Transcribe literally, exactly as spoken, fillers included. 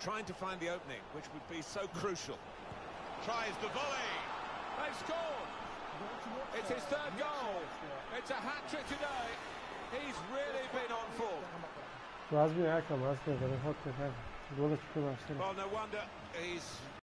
trying to find the opening, which would be so crucial. Tries the volley. They've scored. It's his third goal. It's a hat-trick today. He's really been on form. Razmıyor ya, razmıyor. Ben hot tekrar. Yola çıkıyor başlarım. Well, no wonder he's